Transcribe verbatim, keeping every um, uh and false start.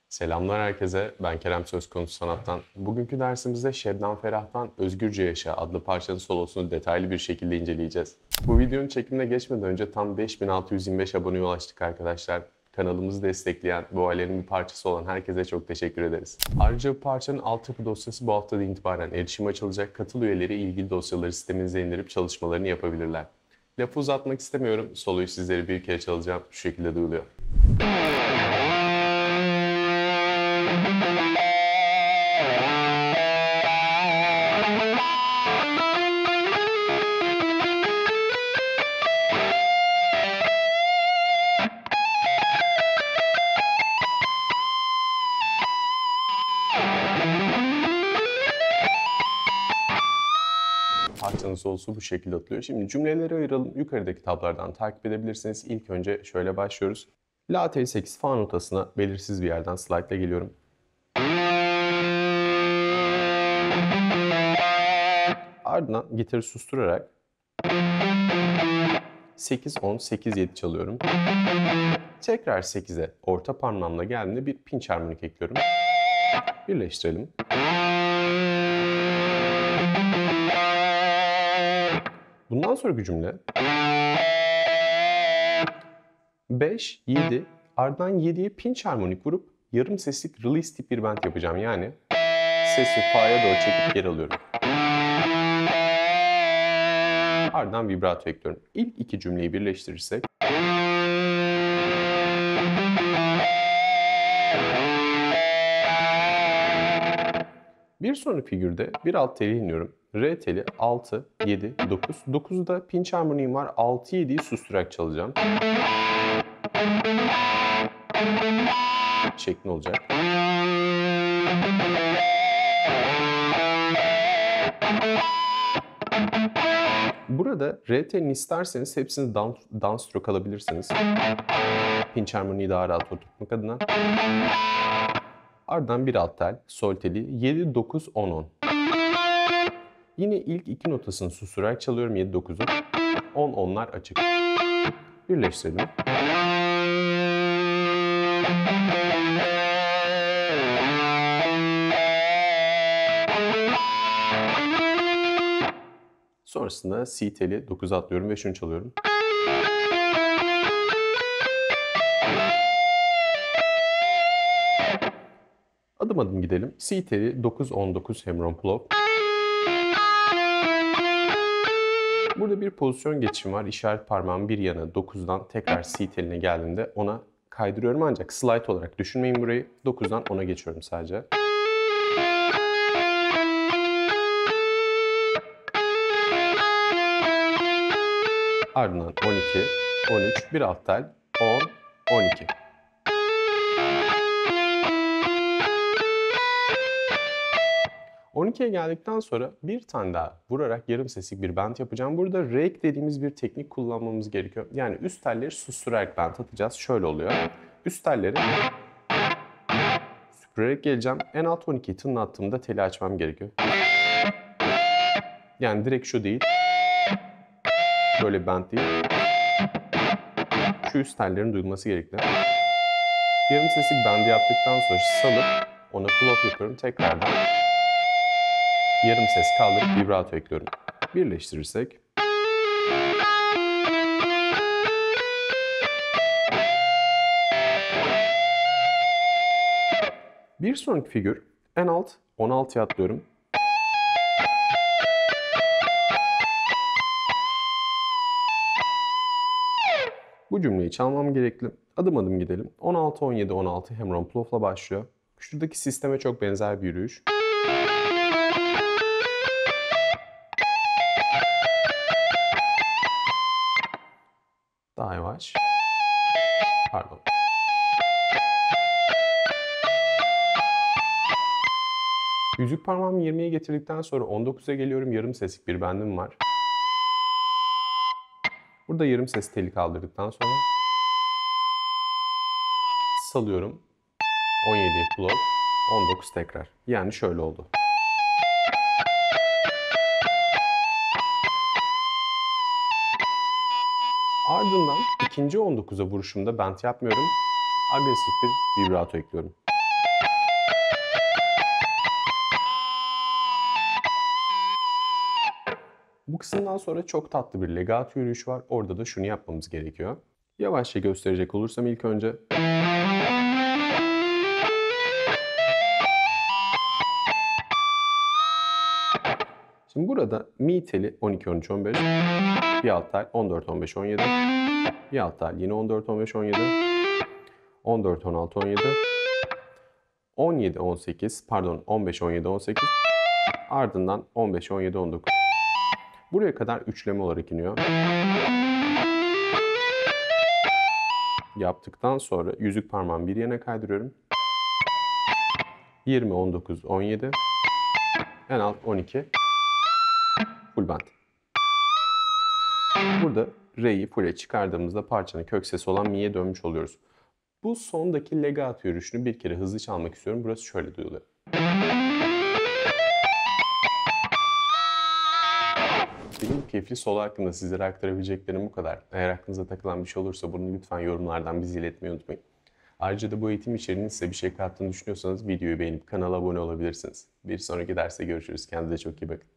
Selamlar herkese, ben Kerem Sözkonusu Sanat'tan. Bugünkü dersimizde Şebnem Ferah'tan Özgürce Yaşa adlı parçanın solosunu detaylı bir şekilde inceleyeceğiz. Bu videonun çekimine geçmeden önce tam beş bin altı yüz yirmi beş aboneye ulaştık arkadaşlar. Kanalımızı destekleyen, bu ailenin bir parçası olan herkese çok teşekkür ederiz. Ayrıca bu parçanın altyapı dosyası bu haftadan itibaren erişime açılacak. Katıl üyeleri ilgili dosyaları sisteminize indirip çalışmalarını yapabilirler. Lafı uzatmak istemiyorum, soloyu sizlere bir kere çalacağım, şu şekilde duyuluyor. Parçanın solosu bu şekilde atılıyor. Şimdi cümleleri ayıralım. Yukarıdaki tablardan takip edebilirsiniz. İlk önce şöyle başlıyoruz. La tel sekiz fa notasına belirsiz bir yerden slide ile geliyorum. Ardından gitarı susturarak sekiz on sekiz yedi çalıyorum. Tekrar sekize orta parmağımla geldiğimde bir pinç harmonik ekliyorum. Birleştirelim. Bundan sonraki cümle beş, yedi, ardından yediye pinç harmonik vurup yarım seslik release tip bir bend yapacağım. Yani sesi fa'ya doğru çekip geri alıyorum. Ardından vibrato ekliyorum. İlk iki cümleyi birleştirirsek bir sonraki figürde bir alt teli iniyorum. Re teli altı, yedi, dokuz. dokuzda pinç harmoniğim var. altı, yediyi susturarak çalacağım. Şeklinde olacak. Burada re telini isterseniz hepsini down, downstroke alabilirsiniz. Pinç harmoniyi daha rahat oturtmak adına. Ardından bir alt tel, sol teli yedi, dokuz, on, on. Yine ilk iki notasını susturarak çalıyorum yedi, dokuzu. on, onlar açık. Birleştirelim. Sonrasında C teli dokuza atlıyorum ve şunu çalıyorum. Adım adım gidelim. C teli dokuz on dokuz Hemron Plov. Burada bir pozisyon geçişim var. İşaret parmağım bir yana dokuzdan tekrar C teline geldiğimde ona kaydırıyorum ancak slide olarak düşünmeyin burayı. dokuzdan ona geçiyorum sadece. Ardından on iki, on üç, bir alt tel, on, on iki. on ikiye geldikten sonra bir tane daha vurarak yarım seslik bir bend yapacağım. Burada rake dediğimiz bir teknik kullanmamız gerekiyor. Yani üst telleri susturarak bend atacağız. Şöyle oluyor. Üst telleri süpürerek geleceğim. En alt on ikiyi tınlattığımda teli açmam gerekiyor. Yani direkt şu değil. Böyle bir bend değil. Şu üst tellerin duyulması gerekli. Yarım seslik bendi yaptıktan sonra salıp ona pull off yapıyorum. Tekrardan yarım ses kaldırıp vibrato ekliyorum. Birleştirirsek bir sonraki figür en alt on altıya atlıyorum. Bu cümleyi çalmam gerekli. Adım adım gidelim. on altı, on yedi, on altı Hemron Plov'la başlıyor. Şuradaki sisteme çok benzer bir yürüyüş. Daha yavaş. Pardon. Yüzük parmağımı yirmiye getirdikten sonra on dokuza geliyorum. Yarım seslik bir bendim var. Burada yarım ses teli kaldırdıktan sonra salıyorum. on yediye pull off, on dokuz tekrar. Yani şöyle oldu. Ardından ikinci on dokuza vuruşumda bend yapmıyorum. Agresif bir vibrato ekliyorum. Bu kısımdan sonra çok tatlı bir legato yürüyüş var. Orada da şunu yapmamız gerekiyor. Yavaşça gösterecek olursam ilk önce şimdi burada mi teli on iki, on üç, on beş, bir alt tel on dört, on beş, on yedi, bir alt tel yine on dört, on beş, on yedi, on dört, on altı, on yedi, on yedi, on sekiz, pardon on beş, on yedi, on sekiz, ardından on beş, on yedi, on dokuz. Buraya kadar üçleme olarak iniyor. Yaptıktan sonra yüzük parmağımı bir yana kaydırıyorum. yirmi, on dokuz, on yedi, en alt on iki, full band. Burada re'yi full'e çıkardığımızda parçanın kök sesi olan mi'ye dönmüş oluyoruz. Bu sondaki legato yürüyüşünü bir kere hızlı çalmak istiyorum. Burası şöyle duyuluyor. Benim keyifli solo hakkında sizlere aktarabileceklerim bu kadar. Eğer aklınıza takılan bir şey olursa bunu lütfen yorumlardan bize iletmeyi unutmayın. Ayrıca da bu eğitim içeriğinin size bir şey kattığını düşünüyorsanız videoyu beğenip kanala abone olabilirsiniz. Bir sonraki derste görüşürüz. Kendinize çok iyi bakın.